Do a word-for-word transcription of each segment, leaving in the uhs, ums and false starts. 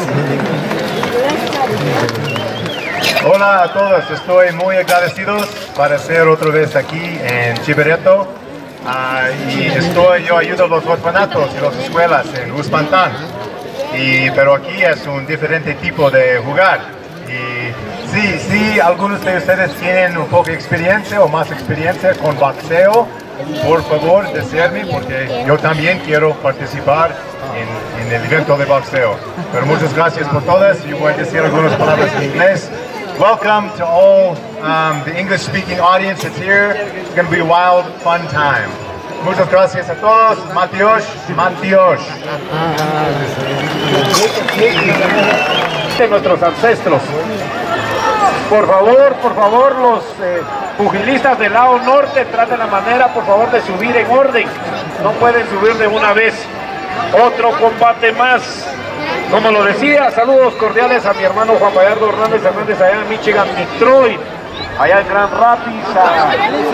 Hola a todos, estoy muy agradecido para estar otra vez aquí en Chivereto. Uh, y estoy, yo ayudo a los orfanatos y las escuelas en Uspantán. Y, pero aquí es un diferente tipo de jugar. Y sí, sí, algunos de ustedes tienen un poco de experiencia o más experiencia con boxeo. Por favor, decirme, porque yo también quiero participar en, en el evento de boxeo. Pero muchas gracias por todas. Yo voy a decir algunas palabras en inglés. Welcome to all um, the English-speaking audience that's here. It's going to be a wild, fun time. Muchas gracias a todos. Matios, Matios. De nuestros ancestros. Por favor, por favor, los eh, pugilistas del lado norte traten la manera, por favor, de subir en orden. No pueden subir de una vez. Otro combate más. Como lo decía, saludos cordiales a mi hermano Juan Bayardo Hernández Hernández allá en Michigan, Detroit, allá en Grand Rapids, a,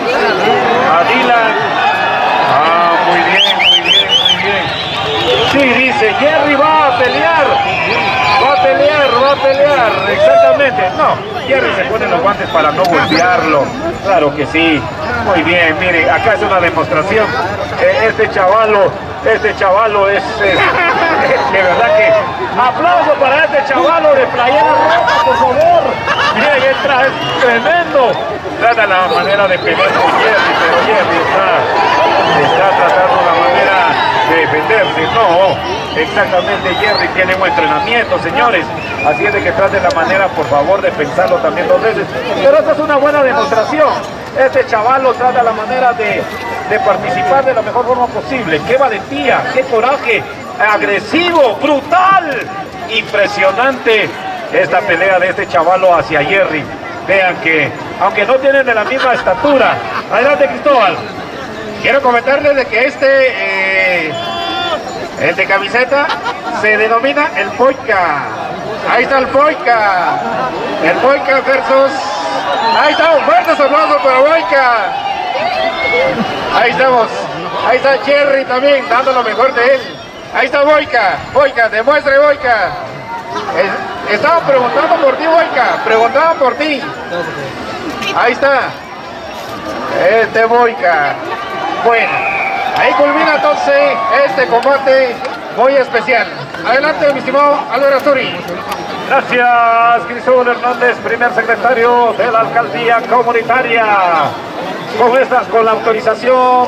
a Dylan. Ah, muy bien, muy bien, muy bien. Sí, dice, Jerry va a pelear, va a pelear, va a pelear, exactamente. No, Jerry se pone los guantes para no golpearlo, claro que sí. Muy bien, miren, acá es una demostración. Este chavalo, este chavalo es, es de verdad que aplauso para este chavalo de playera roja, por favor. Mira, ahí entra, es tremendo. Trata la manera de pelear con Jerry, pero Jerry está, está tratando la manera de defenderse. No, exactamente, Jerry tiene buen entrenamiento, señores. Así es de que trate la manera, por favor, de pensarlo también dos veces. Pero esta es una buena demostración. Este chavalo trata la manera de, de participar de la mejor forma posible. ¡Qué valentía! ¡Qué coraje! Agresivo, brutal, impresionante esta pelea de este chavalo hacia Jerry. Vean que, aunque no tienen de la misma estatura. Adelante, Cristóbal. Quiero comentarles de que este, eh, el de camiseta, se denomina el Boyka. Ahí está el Boyka. El Boyka versus... Ahí está, un fuerte aplauso para Boyka. Ahí estamos. Ahí está Jerry también, dando lo mejor de él. Ahí está Boyka, Boyka, demuestre Boyka. Eh, estaban preguntando por ti, Boyka, preguntaban por ti. Ahí está. Este Boyka. Bueno, ahí culmina entonces este combate muy especial. Adelante, mi estimado Álvaro Asturi. Gracias, Cristóbal Hernández, primer secretario de la Alcaldía Comunitaria. Con estas, con la autorización.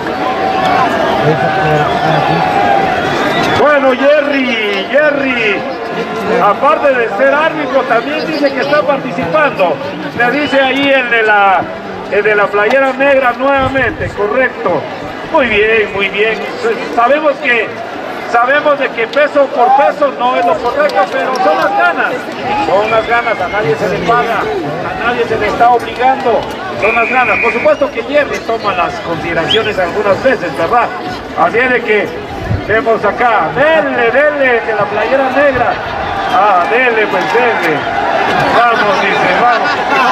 Bueno, Jerry, Jerry, aparte de ser árbitro, también dice que está participando. Le dice ahí el de la, el de la playera negra nuevamente, correcto. Muy bien, muy bien. Sabemos que, sabemos de que peso por peso no es lo correcto, pero son las ganas. Son las ganas, a nadie se le paga, a nadie se le está obligando. Son las ganas. Por supuesto que Jerry toma las consideraciones algunas veces, ¿verdad? Así es de que vemos acá, denle, denle, de la playera negra. Ah, denle, pues denle. Vamos, dice, vamos.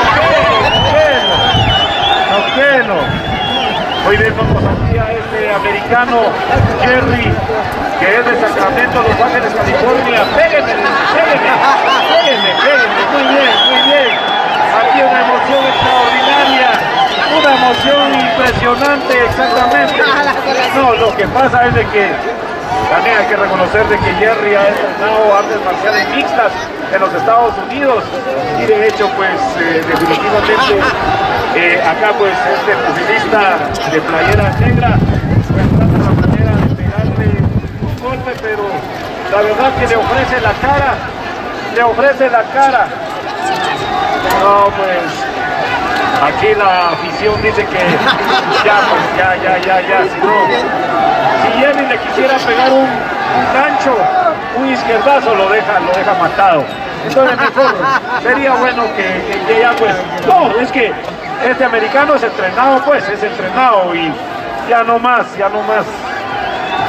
No quiero. Muy bien, vamos aquí a este americano, Jerry, que es de Sacramento, Los Ángeles, California. Péguenme, péguenme, péguenme, péguenme. Muy bien, muy bien. Aquí una emoción extraordinaria. Una emoción impresionante, exactamente. No, lo que pasa es de que también hay que reconocer de que Jerry ha entrenado artes marciales mixtas en los Estados Unidos y de hecho pues eh, definitivamente eh, acá pues este pugilista de playera negra pues trata la manera de pegarle un golpe, pero la verdad que le ofrece la cara, le ofrece la cara. No, pues aquí la afición dice que ya, pues, ya, ya, ya, ya, si no, si Jerry le quisiera pegar un, un gancho, un izquierdazo, lo deja, lo deja matado. Entonces mejor, sería bueno que, que, que ya pues, no, es que este americano es entrenado, pues, es entrenado y ya no más, ya no más.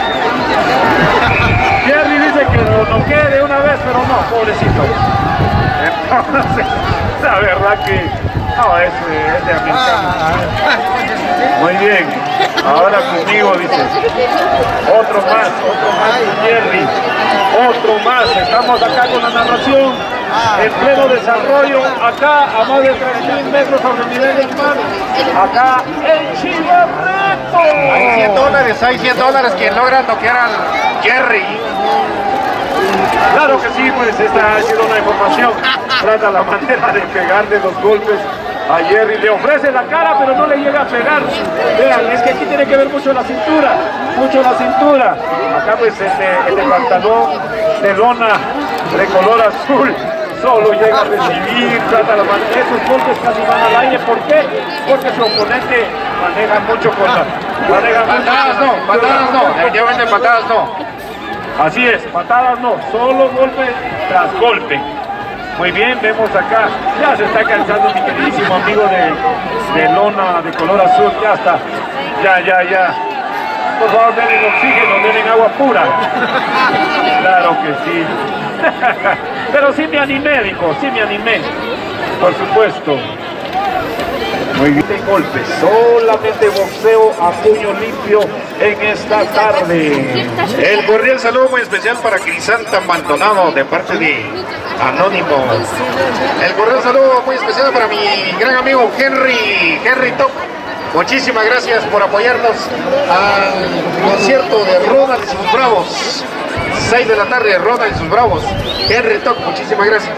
Jerry dice que lo noquee de una vez, pero no, pobrecito. Entonces, la verdad que no, es, es de americano. Muy bien, ahora conmigo dice, otro más, otro más, Jerry, otro más, estamos acá con la narración, en pleno desarrollo, acá a más de tres mil metros sobre el nivel del mar, acá en Chivarreto. Hay cien dólares, hay cien dólares quien logra toquear al Jerry. Claro que sí, pues esta ha sido una información, trata la manera de pegarle los golpes a Jerry, le ofrece la cara pero no le llega a pegar. Vean, es que aquí tiene que ver mucho la cintura, mucho la cintura. Acá pues el, el pantalón de lona de color azul solo llega a recibir, trata la manera, esos golpes casi van al aire. ¿Por qué? Porque su oponente maneja mucho con la... Maneja Patadas no, patadas no, definitivamente patadas no. Así es, patadas no, solo golpe tras golpe. Muy bien, vemos acá, ya se está cansando mi queridísimo amigo de, de lona de color azul, ya está, ya, ya, ya. Por favor, denle oxígeno, denle agua pura. Claro que sí. Pero sí me animé, dijo, sí me animé, por supuesto. Muy bien, golpes, solamente boxeo a puño limpio en esta tarde. El cordial saludo muy especial para Crisanta Maldonado de parte de Anónimo. El cordial saludo muy especial para mi gran amigo Henry, Henry Top. Muchísimas gracias por apoyarnos al concierto de Ronald y sus Bravos. seis de la tarde, Ronald y sus Bravos. Henry Top, muchísimas gracias.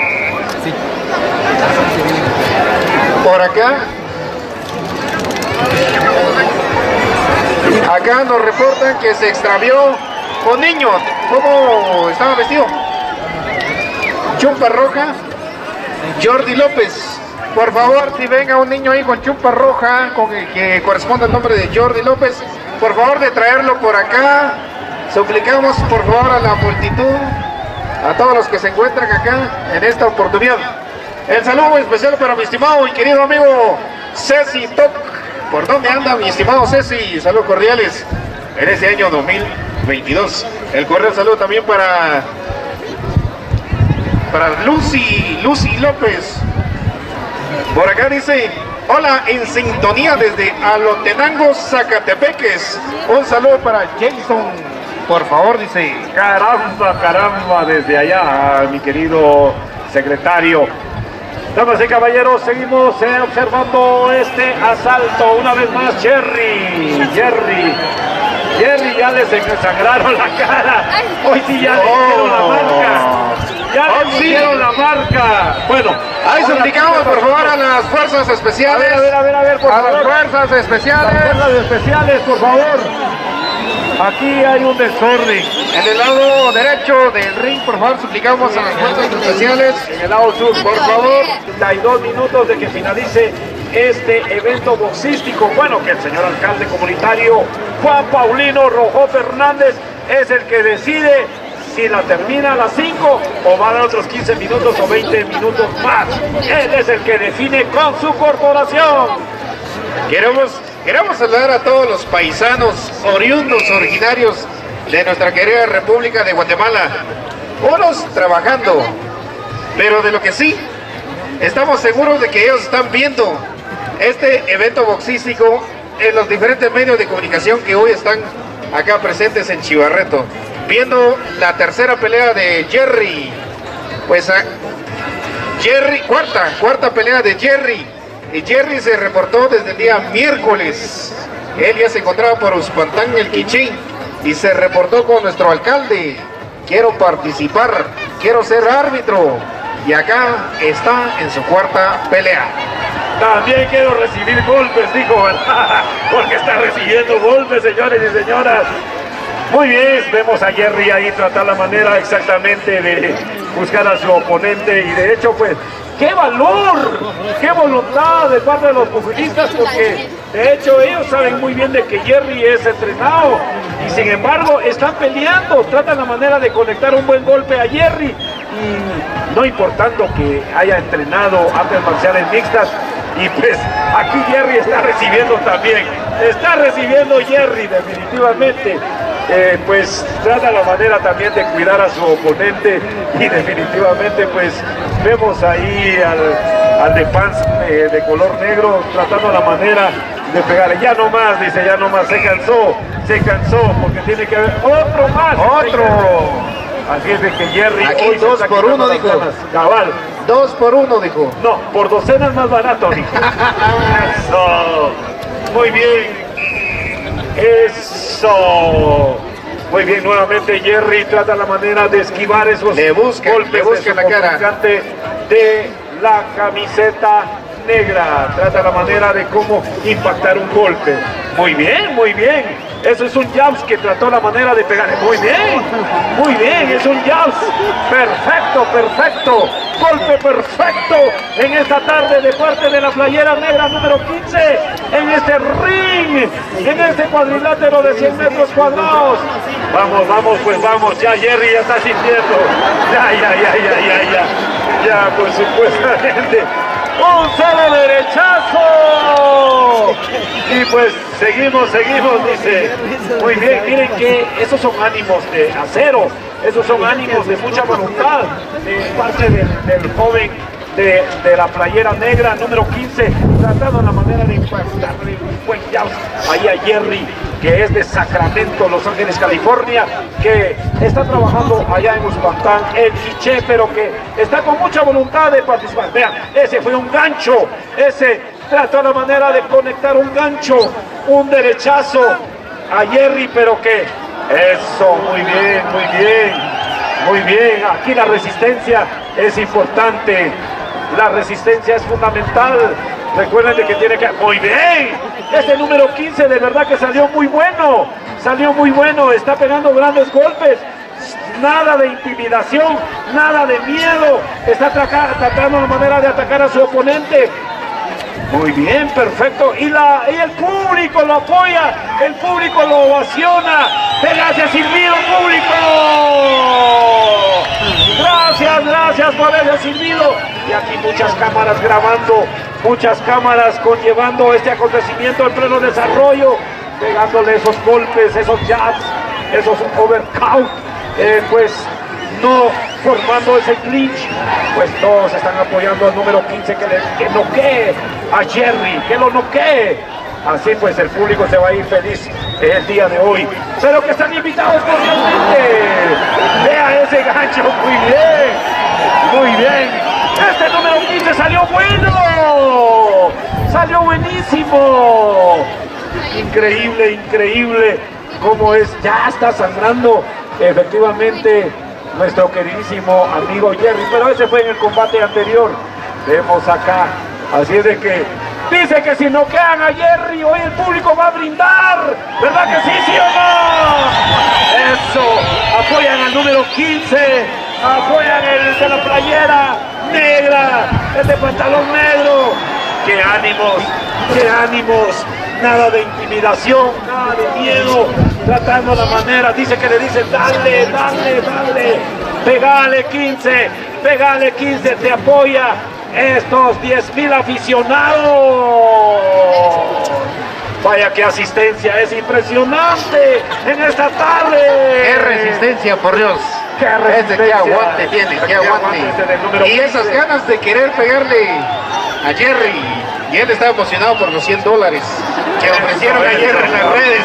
Por acá, acá nos reportan que se extravió un niño. ¿Cómo estaba vestido? Chumpa roja, Jordi López. Por favor, si venga un niño ahí con chumpa roja, con el que corresponde al nombre de Jordi López, por favor de traerlo por acá. Suplicamos por favor a la multitud, a todos los que se encuentran acá en esta oportunidad. El saludo muy especial para mi estimado y querido amigo Ceci Toc. ¿Por dónde anda mi estimado Ceci? Saludos cordiales en este año dos mil veintidós. El cordial saludo también para para Lucy, Lucy López. Por acá dice, hola, en sintonía desde Alotenango, Zacatepeques. Un saludo para Jason, por favor, dice. Caramba, caramba, desde allá, mi querido secretario. Damas y caballeros, seguimos eh, observando este asalto. Una vez más, Jerry, Jerry, Jerry ya les sangraron la cara. Hoy sí ya le hicieron la marca. Ya le pusieron la marca. Bueno, ahí suplicamos por favor a las fuerzas especiales. A ver, a ver, a ver, por a favor. las fuerzas especiales. Las fuerzas especiales, por favor. Aquí hay un desorden. En el lado derecho del ring, por favor, suplicamos a las fuerzas especiales. En el lado sur, por favor. treinta y dos minutos de que finalice este evento boxístico. Bueno, que el señor alcalde comunitario Juan Paulino Rojo Fernández es el que decide si la termina a las cinco o va a dar otros quince minutos o veinte minutos más. Él es el que define con su corporación. Queremos, queremos saludar a todos los paisanos oriundos, originarios de nuestra querida República de Guatemala. Unos trabajando, pero de lo que sí, estamos seguros de que ellos están viendo este evento boxístico en los diferentes medios de comunicación que hoy están acá presentes en Chivarreto, viendo la tercera pelea de Jerry. Pues a Jerry, cuarta, cuarta pelea de Jerry. Y Jerry se reportó desde el día miércoles. Él ya se encontraba por Uspantán, el Quichín, y se reportó con nuestro alcalde. Quiero participar, quiero ser árbitro. Y acá está en su cuarta pelea. También quiero recibir golpes, dijo, porque está recibiendo golpes, señores y señoras. Muy bien, vemos a Jerry ahí tratar la manera exactamente de buscar a su oponente, y de hecho pues ¡qué valor! ¡Qué voluntad de parte de los pugilistas! Porque de hecho ellos saben muy bien de que Jerry es entrenado y sin embargo están peleando, tratan la manera de conectar un buen golpe a Jerry, y no importando que haya entrenado artes marciales mixtas. Y pues aquí Jerry está recibiendo también, está recibiendo Jerry definitivamente. eh, pues trata la manera también de cuidar a su oponente y definitivamente pues vemos ahí al, al de pants eh, de color negro tratando la manera de pegarle. Ya no más, dice, ya no más, se cansó, se cansó porque tiene que haber otro más. Otro. Así es de que Jerry Aquí hoy dos por uno, dijo. Cabal. Dos por uno, dijo. No, por docenas más barato, dijo. Eso. Muy bien. Eso. Muy bien, nuevamente Jerry trata la manera de esquivar esos le busca, golpes le busca de su la cara contrincante de la camiseta negra. Trata la manera de cómo impactar un golpe. Muy bien, muy bien. Eso es un jabs que trató la manera de pegar. Muy bien, muy bien, es un jabs. Perfecto, perfecto. Golpe perfecto en esta tarde de parte de la playera negra número quince. En este ring, en este cuadrilátero de cien metros cuadrados. Vamos, vamos, pues vamos. Ya Jerry ya está sintiendo. Ya, ya, ya, ya, ya, ya. Ya, pues supuestamente. ¡Un solo derechazo! Y pues seguimos, seguimos, dice. Muy bien, miren que esos son ánimos de acero, esos son ánimos de mucha voluntad de parte del, del joven de, de la playera negra número quince, tratando la manera de impactarle un buen jab ahí a Jerry, que es de Sacramento, Los Ángeles, California, que está trabajando allá en Uspantán, el Quiché, pero que está con mucha voluntad de participar. Vean, ese fue un gancho, ese trató la manera de conectar un gancho, un derechazo a Jerry, pero que eso, muy bien, muy bien, muy bien. Aquí la resistencia es importante, la resistencia es fundamental. Recuerden de que tiene que... ¡Muy bien! Este número quince de verdad que salió muy bueno. Salió muy bueno. Está pegando grandes golpes. Nada de intimidación. Nada de miedo. Está tratando la manera de atacar a su oponente. Muy bien, perfecto. Y, la, y el público lo apoya. El público lo ovaciona. Gracias, silbido, público. Gracias, gracias por ese silbido. Y aquí muchas cámaras grabando, muchas cámaras conllevando este acontecimiento en pleno desarrollo, pegándole esos golpes, esos jabs, esos overcount, eh, pues no formando ese clinch, pues todos están apoyando al número quince que, le, que noquee a Jerry, que lo noquee. Así pues el público se va a ir feliz el día de hoy, pero que están invitados cordialmente. Vea ese gancho, muy bien, muy bien. Este número quince salió bueno, salió buenísimo. Increíble, increíble cómo es, ya está sangrando efectivamente nuestro queridísimo amigo Jerry, pero ese fue en el combate anterior. Vemos acá, así es de que dice que si noquean a Jerry, hoy el público va a brindar, ¿verdad que sí, sí o no? Eso, apoyan al número quince, apoyan el de la playera negra, el de pantalón negro. ¡Qué ánimos, qué ánimos! Nada de intimidación, nada de miedo, tratando la manera, dice que le dicen, dale, dale, dale, pegale quince, pegale quince, te apoya estos diez mil aficionados. Vaya que asistencia, es impresionante en esta tarde. ¡Qué resistencia, por Dios! ¡Qué resistencia! Ese, qué aguante tiene, qué aguante. Y esas ganas de querer pegarle a Jerry. Y él estaba emocionado por los cien dólares que ofrecieron ayer en las redes.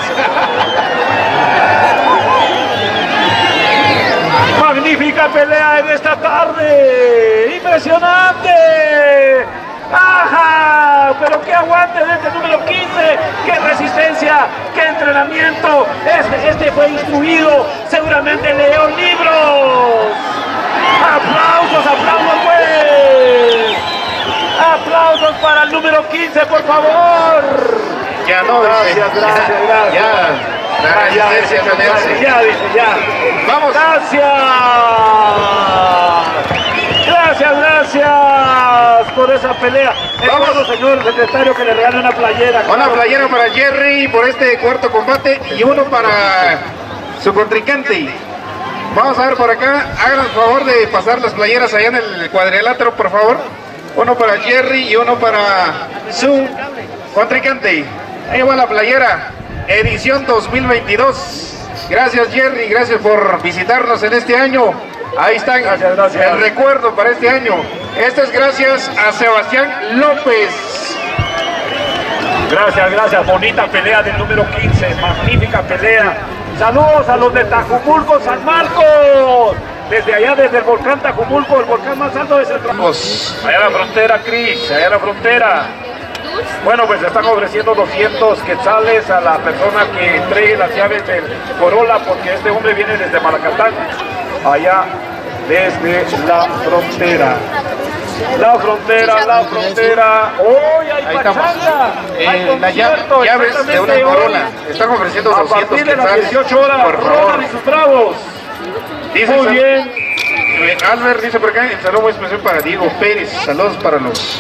Magnífica pelea en esta tarde. ¡Impresionante! ¡Ajá! Pero qué aguante de este número quince, qué resistencia, qué entrenamiento. Este, este fue instruido, seguramente leyó libros. ¡Aplausos, aplausos pues! ¡Aplausos para el número quince, por favor! Ya no, gracias, dice, gracias, ya, gracias. Ya, la resistencia no le hace. Ya, dice, ya. Vamos. Gracias. Gracias, gracias por esa pelea. Vamos, señor secretario, que le regale una playera. Una claro. Playera para Jerry por este cuarto combate y uno para su contrincante. Vamos a ver por acá, hagan el favor de pasar las playeras allá en el cuadrilátero, por favor. Uno para Jerry y uno para su contrincante. Ahí va la playera, edición dos mil veintidós. Gracias Jerry, gracias por visitarnos en este año. Ahí están, gracias, gracias. El recuerdo para este año. Esto es gracias a Sebastián López. Gracias, gracias. Bonita pelea del número quince, magnífica pelea. Saludos a los de Tajumulco, San Marcos. Desde allá, desde el volcán Tajumulco, el volcán más alto de Centroamérica. Allá la frontera, Cris, allá la frontera. Bueno, pues están ofreciendo doscientos quetzales a la persona que entregue las llaves del Corolla, porque este hombre viene desde Malacatán, allá desde la frontera. La frontera, la frontera. ¡Hoy hay Ahí pachanga! Eh, Hay la llave, llaves de una hoy. Corolla. Están ofreciendo A doscientos partir de las quetzales. dieciocho horas, por favor. Ronald y sus bravos. Dice Muy Sal- bien. eh, Albert dice por acá, el saludo muy especial para Diego Pérez. Saludos para los...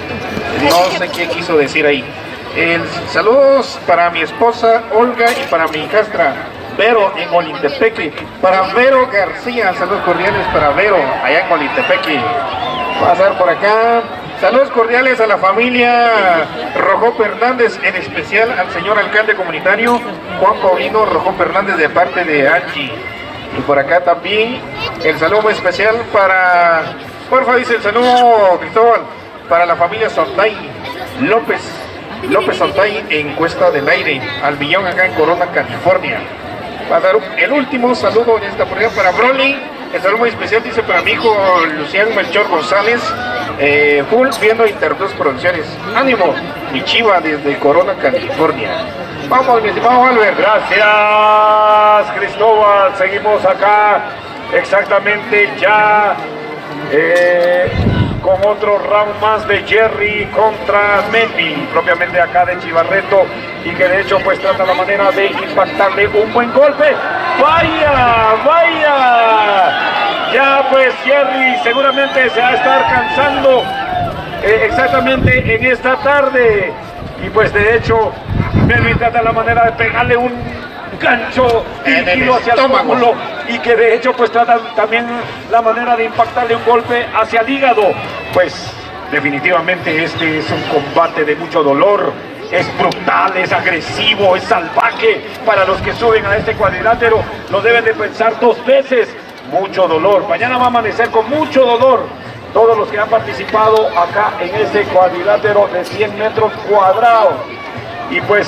No sé qué quiso decir ahí. El, saludos para mi esposa Olga y para mi hijastra Vero en Olintepeque. Para Vero García, saludos cordiales para Vero allá en Olintepeque. Pasar por acá. Saludos cordiales a la familia Rojo Fernández, en especial al señor alcalde comunitario Juan Paulino Rojo Fernández de parte de Angie. Y por acá también el saludo muy especial para, porfa, dice el saludo Cristóbal, para la familia Sontay López, López Sontay en Cuesta del Aire, al Villón acá en Corona, California. Va a dar el último saludo en esta oportunidad para Broly. El saludo muy especial dice para mi hijo Luciano Melchor González, eh, full viendo Interplus Producciones. Ánimo, mi chiva desde Corona, California. Vamos, mi estimado Albert. Gracias, Cristóbal. Seguimos acá exactamente ya eh, con otro round más de Jerry contra Melvin, propiamente acá de Chivarreto, y que de hecho pues trata la manera de impactarle un buen golpe. ¡Vaya, vaya! Ya pues Jerry seguramente se va a estar cansando eh, exactamente en esta tarde, y pues de hecho Melvin trata la manera de pegarle un gancho dirigido hacia el pómulo, y que de hecho pues trata también la manera de impactarle un golpe hacia el hígado. Pues definitivamente este es un combate de mucho dolor, es brutal, es agresivo, es salvaje. Para los que suben a este cuadrilátero lo deben de pensar dos veces. Mucho dolor, mañana va a amanecer con mucho dolor todos los que han participado acá en este cuadrilátero de cien metros cuadrados. Y pues,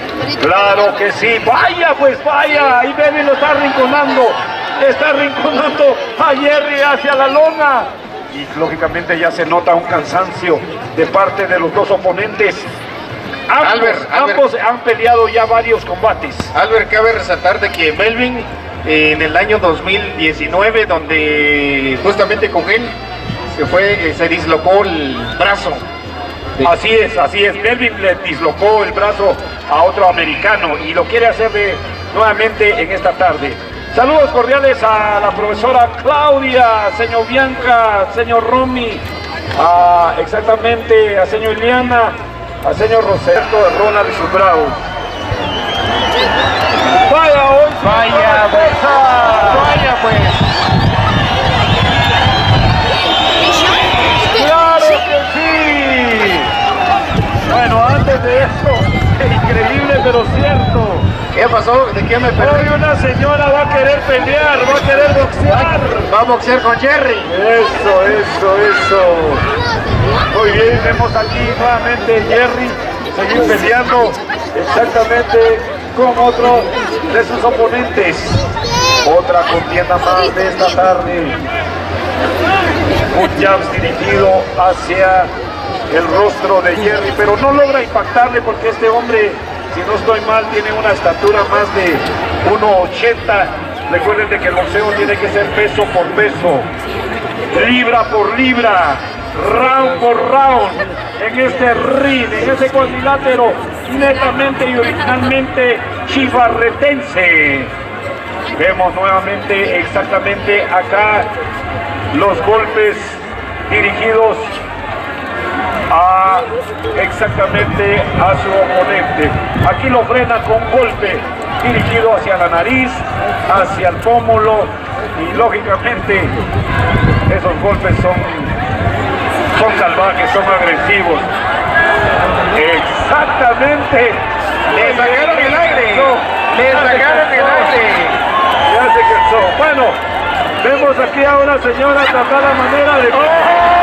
claro que sí, vaya pues vaya, ahí Melvin lo está arrinconando, está arrinconando a Jerry hacia la lona. Y lógicamente ya se nota un cansancio de parte de los dos oponentes. Ambos, Albert, Albert. ambos han peleado ya varios combates. Albert, cabe resaltar de que Melvin eh, en el año dos mil diecinueve, donde justamente con él se fue, eh, se dislocó el brazo. Así es, así es. Melvin le dislocó el brazo a otro americano y lo quiere hacer de, nuevamente en esta tarde. Saludos cordiales a la profesora Claudia, señor Bianca, señor Romy, a, exactamente a señor Iliana, a señor Roberto de Ronald y sus bravos. Vaya hoy, Vaya pues, vaya pues. ¡Claro que sí! Bueno, antes de eso, increíble pero cierto. ¿Qué pasó? ¿De qué me perdí? Hoy una señora va a querer pelear, va a querer boxear. Va a boxear con Jerry. Eso, eso, eso. Muy bien, vemos aquí nuevamente Jerry seguir peleando exactamente con otro de sus oponentes. Otra contienda más de esta tarde. Un jab dirigido hacia el rostro de Jerry, pero no logra impactarle porque este hombre, si no estoy mal, tiene una estatura más de uno ochenta. Recuerden de que el boxeo tiene que ser peso por peso, libra por libra, round por round, en este ring, en este cuadrilátero netamente y originalmente chivarretense. Vemos nuevamente exactamente acá los golpes dirigidos a exactamente a su oponente. Aquí lo frena con golpe dirigido hacia la nariz, hacia el pómulo, y lógicamente esos golpes son, son salvajes, son agresivos. Exactamente. Le sacaron el aire. Le sacaron el aire. aquí a una señora tratar la manera de...